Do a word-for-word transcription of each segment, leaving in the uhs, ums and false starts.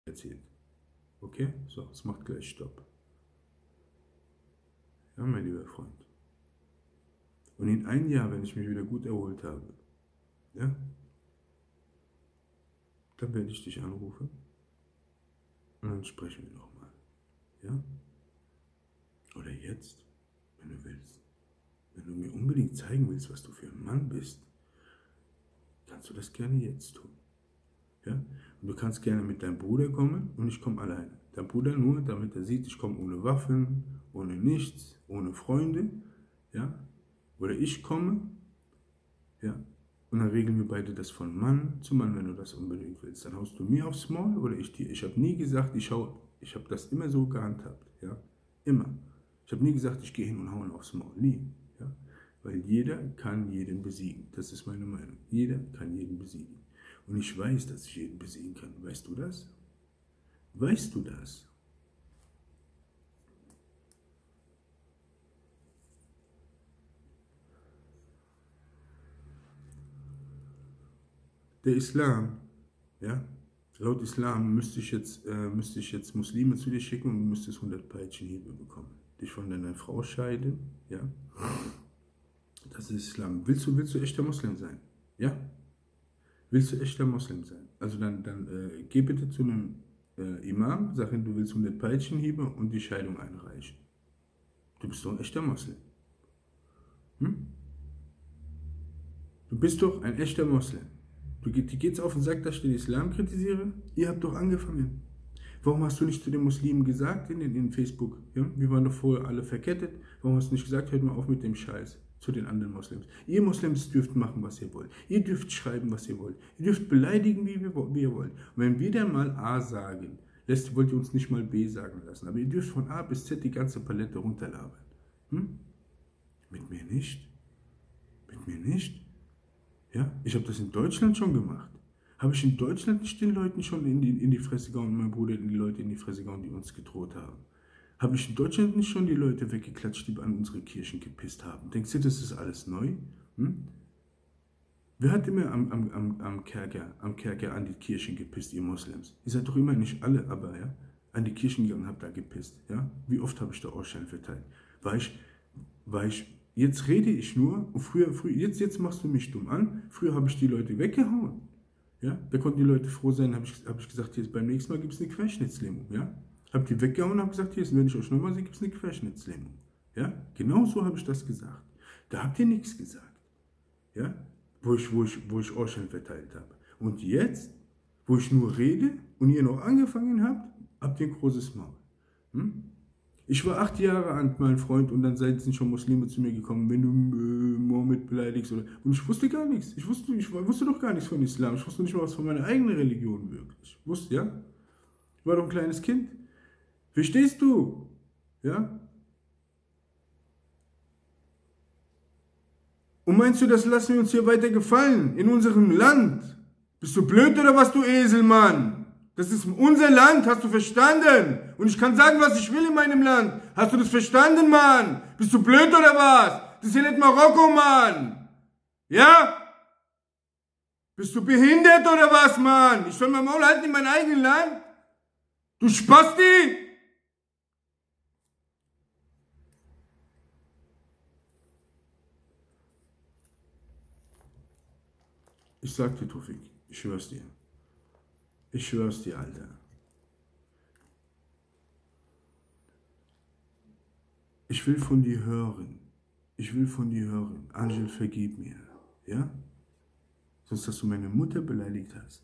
erzählt. Okay? So, es macht gleich Stopp. Ja, mein lieber Freund. Und in einem Jahr, wenn ich mich wieder gut erholt habe, ja, dann werde ich dich anrufen und dann sprechen wir nochmal. Ja? Oder jetzt, wenn du willst. Wenn du mir unbedingt zeigen willst, was du für ein Mann bist, kannst du das gerne jetzt tun. Ja? Und du kannst gerne mit deinem Bruder kommen und ich komme alleine. Dein Bruder nur, damit er sieht, ich komme ohne Waffen, ohne nichts, ohne Freunde. Ja? Oder ich komme, ja, und dann regeln wir beide das von Mann zu Mann, wenn du das unbedingt willst. Dann haust du mir aufs Maul oder ich dir. Ich habe nie gesagt, ich, ich habe das immer so gehandhabt. Ja? Immer. Ich habe nie gesagt, ich gehe hin und haue aufs Maul. Nie. Ja? Weil jeder kann jeden besiegen. Das ist meine Meinung. Jeder kann jeden besiegen. Und ich weiß, dass ich jeden besiegen kann. Weißt du das? Weißt du das? Der Islam, ja, laut Islam müsste ich jetzt, äh, müsste ich jetzt Muslime zu dir schicken und du müsstest hundert Peitschenhiebe bekommen. Dich von deiner Frau scheiden, ja. Das ist Islam. Willst du, willst du echter Muslim sein? Ja? Willst du echter Muslim sein? Also dann, dann äh, geh bitte zu einem äh, Imam, sag ihm, du willst hundert Peitschenhiebe und die Scheidung einreichen. Du bist doch ein echter Muslim. Hm? Du bist doch ein echter Muslim. Du, dir geht's auf den Sack, dass ich den Islam kritisiere? Ihr habt doch angefangen. Warum hast du nicht zu den Muslimen gesagt in, in, in Facebook? Ja? Wir waren doch vorher alle verkettet. Warum hast du nicht gesagt, hört mal auf mit dem Scheiß zu den anderen Muslims? Ihr Muslims dürft machen, was ihr wollt. Ihr dürft schreiben, was ihr wollt. Ihr dürft beleidigen, wie, wir, wie ihr wollt. Und wenn wir dann mal A sagen, lässt, wollt ihr uns nicht mal B sagen lassen. Aber ihr dürft von A bis Z die ganze Palette runterlabern. Hm? Mit mir nicht. Mit mir nicht. Ja, ich habe das in Deutschland schon gemacht. Habe ich in Deutschland nicht den Leuten schon in die, in die Fresse gehauen, mein Bruder in die Leute in die Fresse gehauen, die uns gedroht haben? Habe ich in Deutschland nicht schon die Leute weggeklatscht, die an unsere Kirchen gepisst haben? Denkst du, das ist alles neu? Hm? Wer hat immer am, am, am, am, Kerker, am Kerker an die Kirchen gepisst, ihr Moslems? Ihr seid doch immer nicht alle, aber ja, an die Kirchen gegangen und habt da gepisst. Ja? Wie oft habe ich da Ausschein verteilt? War ich, war ich Jetzt rede ich nur, und früher, früher, jetzt, jetzt machst du mich dumm an. Früher habe ich die Leute weggehauen. Ja? Da konnten die Leute froh sein, habe ich, hab ich gesagt, hier, beim nächsten Mal gibt es eine Querschnittslähmung. Ja? Habe die weggehauen und habe gesagt, hier, wenn ich euch nochmal sehe, gibt es eine Querschnittslähmung. Ja? Genau so habe ich das gesagt. Da habt ihr nichts gesagt. Ja? Wo ich, wo ich, wo ich Ausschein verteilt habe. Und jetzt, wo ich nur rede und ihr noch angefangen habt, habt ihr ein großes Maul. Hm? Ich war acht Jahre alt, mein Freund, und dann sind schon Muslime zu mir gekommen, wenn du äh, Mohammed beleidigst. Oder, und ich wusste gar nichts. Ich wusste, ich wusste doch gar nichts von Islam. Ich wusste nicht mal was von meiner eigenen Religion wirklich. Ich wusste, ja? Ich war doch ein kleines Kind. Verstehst du? Ja? Und meinst du, das lassen wir uns hier weiter gefallen? In unserem Land? Bist du blöd oder was, du Eselmann? Das ist unser Land, hast du verstanden? Und ich kann sagen, was ich will in meinem Land. Hast du das verstanden, Mann? Bist du blöd oder was? Das ist hier nicht Marokko, Mann. Ja? Bist du behindert oder was, Mann? Ich soll mein Maul halten in meinem eigenen Land? Du Spasti? Ich sag dir, Tufik, ich schwör's dir. Ich schwör's dir, Alter. Ich will von dir hören. Ich will von dir hören. Angel, vergib mir. Ja? Sonst, dass du meine Mutter beleidigt hast,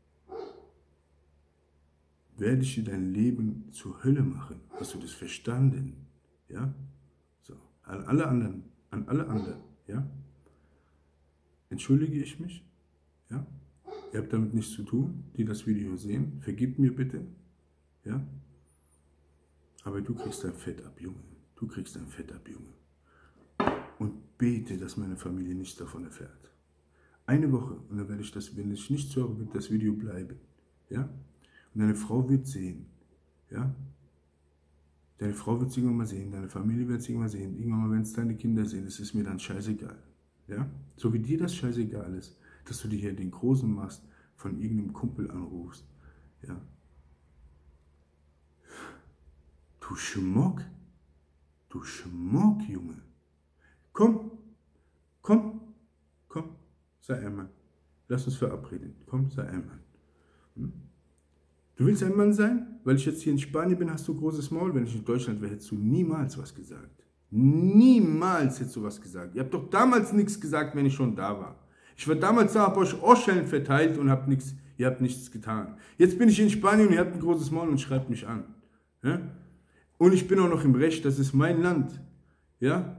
werde ich dir dein Leben zur Hölle machen. Hast du das verstanden? Ja? So. An alle anderen. An alle anderen. Ja? Entschuldige ich mich? Ja? Ihr habt damit nichts zu tun, die das Video sehen. Vergib mir bitte. Ja? Aber du kriegst dein Fett ab, Junge. Du kriegst dein Fett ab, Junge. Und bete, dass meine Familie nichts davon erfährt. Eine Woche, und dann werde ich das, wenn ich nichts höre, wird das Video bleiben. Ja? Und deine Frau wird sehen. Ja? Deine Frau wird es irgendwann mal sehen, deine Familie wird es irgendwann mal sehen. Irgendwann mal, wenn es deine Kinder sehen, das ist mir dann scheißegal. Ja? So wie dir das scheißegal ist, dass du dir hier den Großen machst, von irgendeinem Kumpel anrufst. Ja? Schmuck. Du Schmuck, Junge. Komm, komm, komm, sei ein Mann. Lass uns verabreden. Komm, sei ein Mann. Hm? Du willst ein Mann sein? Weil ich jetzt hier in Spanien bin, hast du großes Maul. Wenn ich in Deutschland wäre, hättest du niemals was gesagt. Niemals hättest du was gesagt. Ihr habt doch damals nichts gesagt, wenn ich schon da war. Ich war damals da, habe euch Ohrschellen verteilt und hab nichts, ihr habt nichts getan. Jetzt bin ich in Spanien und ihr habt ein großes Maul und schreibt mich an. Ja? Und ich bin auch noch im Recht, das ist mein Land. Ja?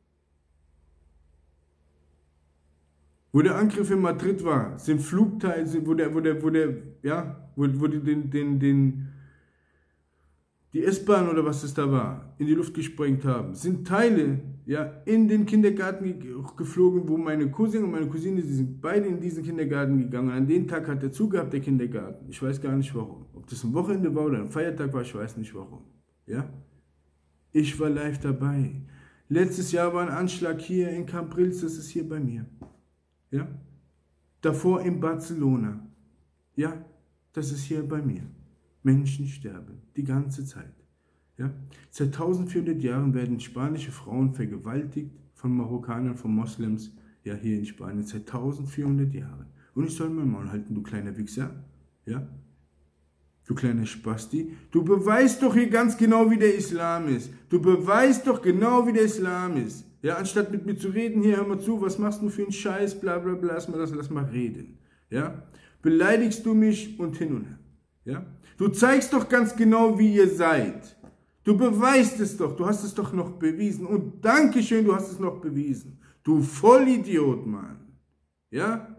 Wo der Angriff in Madrid war, sind Flugteile, wo der, wo der, wo der, ja, wo, wo die den, den, den, die S-Bahn oder was es da war, in die Luft gesprengt haben, sind Teile, ja, in den Kindergarten geflogen, wo meine Cousin und meine Cousine, die sind beide in diesen Kindergarten gegangen. An den Tag hat er zugehabt, der Kindergarten. Ich weiß gar nicht warum. Ob das ein Wochenende war oder ein Feiertag war, ich weiß nicht warum. Ja? Ich war live dabei. Letztes Jahr war ein Anschlag hier in Cambrils, das ist hier bei mir. Ja? Davor in Barcelona. Ja, das ist hier bei mir. Menschen sterben, die ganze Zeit. Ja? Seit eintausendvierhundert Jahren werden spanische Frauen vergewaltigt von Marokkanern, von Moslems, ja, hier in Spanien, seit eintausendvierhundert Jahren. Und ich soll mein Maul halten, du kleiner Wichser, ja? Du kleiner Spasti, du beweist doch hier ganz genau, wie der Islam ist. Du beweist doch genau, wie der Islam ist. Ja, anstatt mit mir zu reden, hier, hör mal zu, was machst du für einen Scheiß, bla bla bla, lass mal, das, lass mal reden. Ja? Beleidigst du mich und hin und her. Ja? Du zeigst doch ganz genau, wie ihr seid. Du beweist es doch, du hast es doch noch bewiesen. Und Dankeschön, du hast es noch bewiesen. Du Vollidiot, Mann. Ja?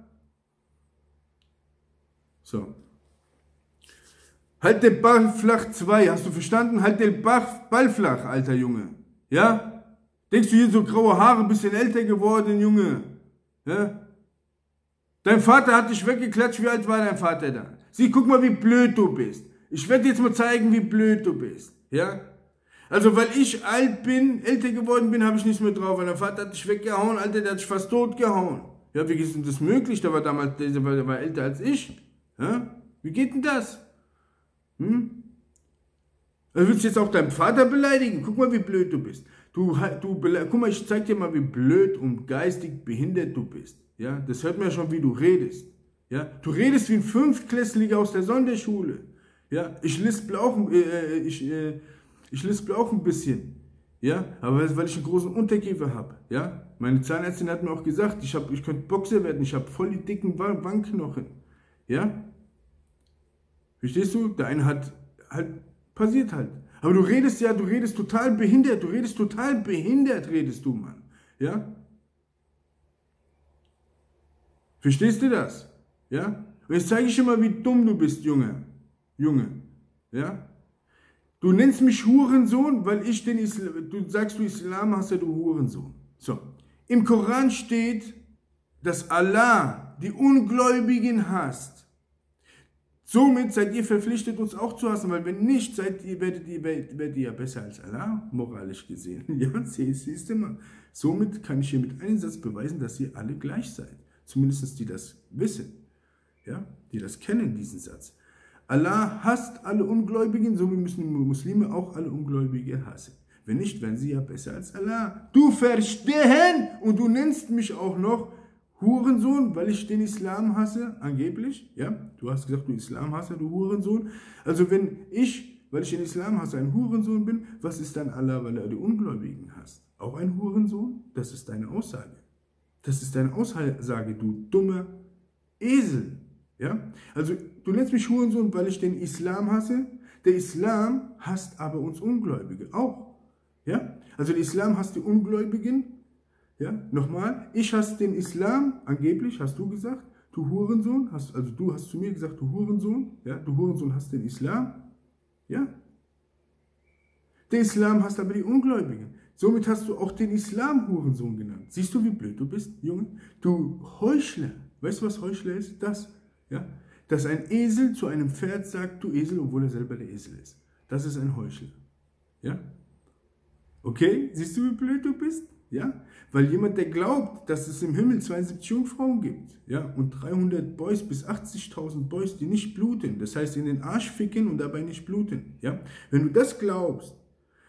So. Halt den Ball flach zwei, hast du verstanden? Halt den Ball flach, alter Junge. Ja? Denkst du hier so graue Haare, ein bisschen älter geworden, Junge? Ja? Dein Vater hat dich weggeklatscht, wie alt war dein Vater da? Sieh, guck mal, wie blöd du bist. Ich werde dir jetzt mal zeigen, wie blöd du bist. Ja? Also, weil ich alt bin, älter geworden bin, habe ich nichts mehr drauf. Weil dein Vater hat dich weggehauen, Alter, der hat dich fast tot gehauen. Ja, wie ist denn das möglich? Der war damals, der war, der war älter als ich. Ja? Wie geht denn das? Hm? Du willst jetzt auch deinen Vater beleidigen? Guck mal, wie blöd du bist. Du, du, guck mal, ich zeig dir mal, wie blöd und geistig behindert du bist. Ja? Das hört man ja schon, wie du redest. Ja? Du redest wie ein Fünftklässliger aus der Sonderschule. Ja? Ich lispel auch, äh, ich, äh, ich lispel auch ein bisschen. Ja? Aber weil ich einen großen Unterkiefer habe. Ja? Meine Zahnärztin hat mir auch gesagt, ich, hab, ich könnte Boxer werden, ich habe voll die dicken Wangenknochen. Ja? Verstehst du? Der eine hat halt, passiert halt. Aber du redest ja, du redest total behindert, du redest total behindert, redest du, Mann. Ja? Verstehst du das? Ja? Und jetzt zeige ich dir mal, wie dumm du bist, Junge. Junge. Ja? Du nennst mich Hurensohn, weil ich den Islam, du sagst, du Islam hast ja, du Hurensohn. So. Im Koran steht, dass Allah die Ungläubigen hasst. Somit seid ihr verpflichtet, uns auch zu hassen, weil wenn nicht, seid ihr, werdet, ihr, werdet ihr ja besser als Allah, moralisch gesehen. Ja, siehst du mal. Somit kann ich hier mit einem Satz beweisen, dass ihr alle gleich seid. Zumindest die das wissen, ja, die das kennen, diesen Satz. Allah hasst alle Ungläubigen, somit müssen die Muslime auch alle Ungläubige hassen. Wenn nicht, wären sie ja besser als Allah. Du verstehen und du nennst mich auch noch Hurensohn, weil ich den Islam hasse, angeblich, ja, du hast gesagt, du Islamhasser, du Hurensohn, also wenn ich, weil ich den Islam hasse, ein Hurensohn bin, was ist dann Allah, weil er die Ungläubigen hasst? Auch ein Hurensohn? Das ist deine Aussage. Das ist deine Aussage, du dummer Esel, ja, also du nennst mich Hurensohn, weil ich den Islam hasse, der Islam hasst aber uns Ungläubige auch, ja, also der Islam hasst die Ungläubigen. Ja, nochmal, ich hasse den Islam, angeblich, hast du gesagt, du Hurensohn, hast, also du hast zu mir gesagt, du Hurensohn, ja, du Hurensohn hasst den Islam, ja. Der Islam hasst aber die Ungläubigen. Somit hast du auch den Islam Hurensohn genannt. Siehst du, wie blöd du bist, Junge? Du Heuchler. Weißt du, was Heuchler ist? Das, ja, dass ein Esel zu einem Pferd sagt, du Esel, obwohl er selber der Esel ist. Das ist ein Heuchler, ja. Okay, siehst du, wie blöd du bist? Ja, weil jemand, der glaubt, dass es im Himmel zweiundsiebzig Jungfrauen gibt, ja, und dreihundert Boys bis achtzigtausend Boys, die nicht bluten, das heißt in den Arsch ficken und dabei nicht bluten, ja, wenn du das glaubst,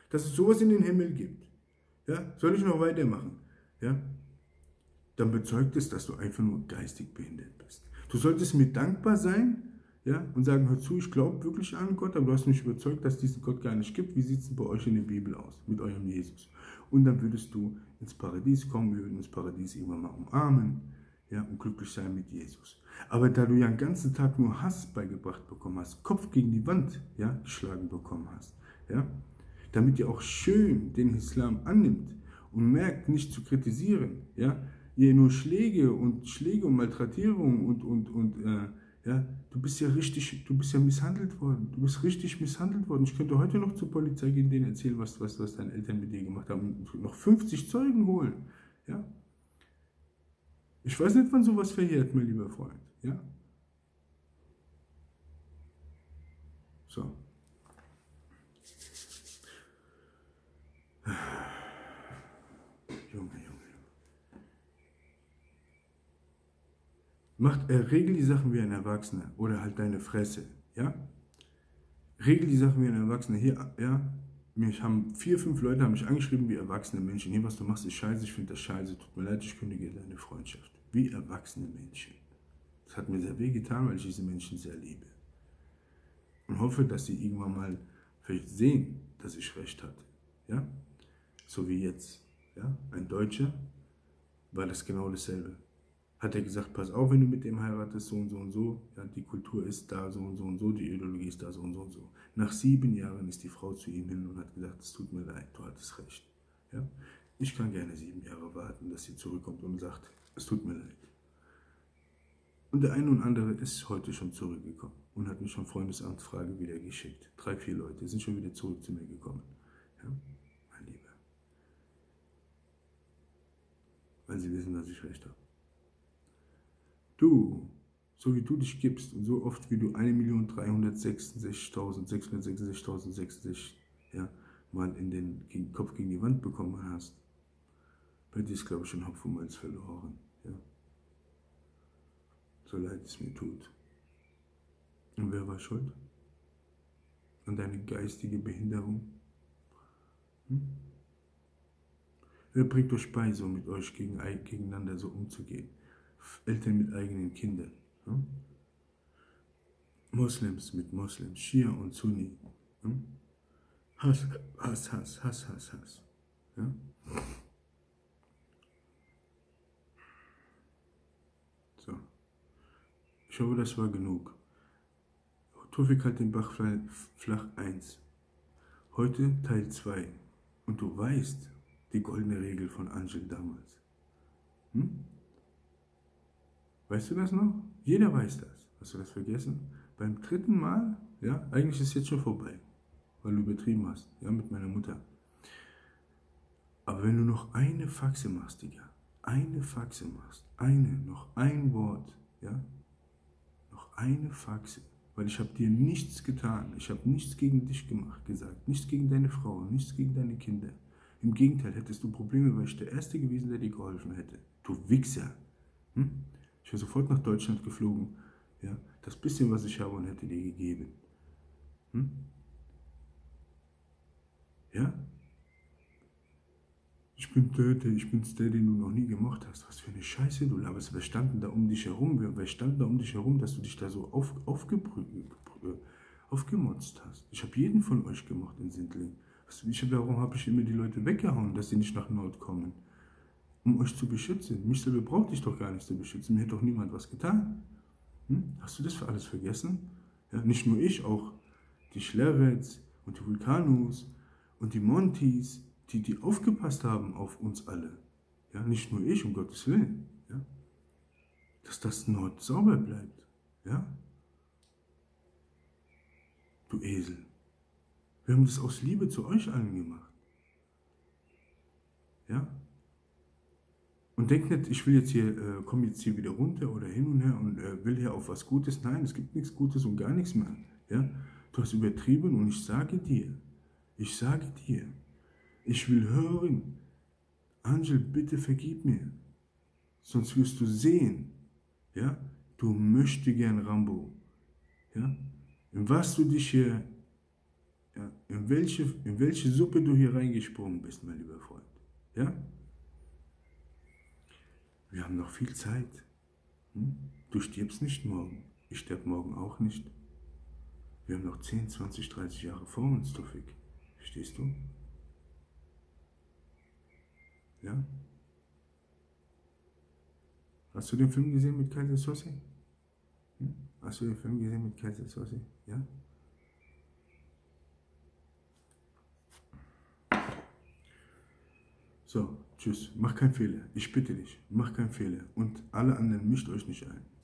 dass es sowas in den Himmel gibt. Ja? Soll ich noch weitermachen? Ja? Dann bezeugt es, dass du einfach nur geistig behindert bist. Du solltest mir dankbar sein, ja, und sagen, hör zu, ich glaube wirklich an Gott, aber du hast mich überzeugt, dass es diesen Gott gar nicht gibt. Wie sieht es bei euch in der Bibel aus, mit eurem Jesus? Und dann würdest du ins Paradies kommen, wir würden das Paradies irgendwann mal umarmen, ja, und glücklich sein mit Jesus. Aber da du ja den ganzen Tag nur Hass beigebracht bekommen hast, Kopf gegen die Wand, ja, geschlagen bekommen hast, ja, damit ihr auch schön den Islam annimmt und merkt, nicht zu kritisieren, ja, ihr nur Schläge und Schläge und Malträtierung und, und, und äh, ja, du bist ja richtig, du bist ja misshandelt worden, du bist richtig misshandelt worden. Ich könnte heute noch zur Polizei gehen, denen erzählen, was, was, was deine Eltern mit dir gemacht haben und noch fünfzig Zeugen holen, ja. Ich weiß nicht, wann sowas verjährt, mein lieber Freund, ja. So. Junge, Junge. Macht, äh, regel die Sachen wie ein Erwachsener oder halt deine Fresse, ja? Regel die Sachen wie ein Erwachsener. Hier, ja, mich haben vier, fünf Leute haben mich angeschrieben wie erwachsene Menschen. Hier, was du machst, ist scheiße, ich finde das scheiße, tut mir leid, ich kündige deine Freundschaft. Wie erwachsene Menschen. Das hat mir sehr weh getan, weil ich diese Menschen sehr liebe. Und hoffe, dass sie irgendwann mal vielleicht sehen, dass ich recht hatte, ja? So wie jetzt, ja? Ein Deutscher war das genau dasselbe. Hat er gesagt, pass auf, wenn du mit dem heiratest, so und so und so, ja, die Kultur ist da so und so und so, die Ideologie ist da so und so und so. Nach sieben Jahren ist die Frau zu ihm hin und hat gesagt, es tut mir leid, du hattest recht. Ja? Ich kann gerne sieben Jahre warten, dass sie zurückkommt und sagt, es tut mir leid. Und der eine und andere ist heute schon zurückgekommen und hat mir schon Freundesanfrage wieder geschickt. Drei, vier Leute sind schon wieder zurück zu mir gekommen. Ja? Mein Lieber. Weil sie wissen, dass ich recht habe. Du, so wie du dich gibst und so oft wie du eine Million dreihundertsechsundsechzigtausendsechshundertsechsundsechzig ja, mal in den Kopf gegen die Wand bekommen hast, bei dir ist, glaube ich, schon Hopf und Malz verloren. Ja. So leid es mir tut. Und wer war schuld? An deine geistige Behinderung? Hm? Wer bringt euch bei, so mit euch gegen, gegeneinander so umzugehen? Eltern mit eigenen Kindern. Ja? Moslems mit Moslems, Schia und Sunni. Ja? Hass, Hass, Hass, Hass, Hass, Hass. Ja? So. Ich hoffe, das war genug. Tofik hat den Bach flach eins. Heute Teil zwei. Und du weißt die goldene Regel von Angel damals. Hm? Weißt du das noch? Jeder weiß das. Hast du das vergessen? Beim dritten Mal, ja, eigentlich ist es jetzt schon vorbei, weil du übertrieben hast, ja, mit meiner Mutter. Aber wenn du noch eine Faxe machst, Digga, eine Faxe machst, eine, noch ein Wort, ja, noch eine Faxe, weil ich habe dir nichts getan, ich habe nichts gegen dich gemacht, gesagt, nichts gegen deine Frau, nichts gegen deine Kinder. Im Gegenteil, hättest du Probleme, weil ich der Erste gewesen, der dir geholfen hätte. Du Wichser. Hm? Ich wäre sofort nach Deutschland geflogen, ja, das bisschen, was ich habe, und hätte dir gegeben. Hm? Ja? Ich bin der, der, ich bin's der, den du noch nie gemacht hast. Was für eine Scheiße, du laberst. Wer stand denn da um dich herum? Wer, wer stand da um dich herum, dass du dich da so auf, aufgemotzt hast? Ich habe jeden von euch gemacht in Sindling. Ich, warum habe ich immer die Leute weggehauen, dass sie nicht nach Nord kommen? Um euch zu beschützen. Mich selber brauchte ich doch gar nicht zu beschützen. Mir hat doch niemand was getan. Hm? Hast du das für alles vergessen? Ja, nicht nur ich, auch die Schlerets und die Vulkanus und die Montis, die, die aufgepasst haben auf uns alle. Ja, nicht nur ich, um Gottes Willen. Ja? Dass das Nord sauber bleibt. Ja? Du Esel. Wir haben das aus Liebe zu euch allen gemacht. Ja? Und denkt nicht, ich will jetzt hier, äh, komme jetzt hier wieder runter oder hin und her und äh, will hier auf was Gutes. Nein, es gibt nichts Gutes und gar nichts mehr. Ja? Du hast übertrieben und ich sage dir, ich sage dir, ich will hören, Angel, bitte vergib mir. Sonst wirst du sehen, ja, du möchtest gern Rambo. Ja? In was du dich hier Ja? In, welche, in welche Suppe du hier reingesprungen bist, mein lieber Freund. Ja? Wir haben noch viel Zeit. Hm? Du stirbst nicht morgen. Ich sterbe morgen auch nicht. Wir haben noch zehn, zwanzig, dreißig Jahre vor uns, Tofik. Verstehst du? Ja? Hast du den Film gesehen mit Kaiser Sossi? Hm? Hast du den Film gesehen mit Kaiser Sossi? Ja? So, tschüss. Mach keinen Fehler. Ich bitte dich, mach keinen Fehler. Und alle anderen mischt euch nicht ein.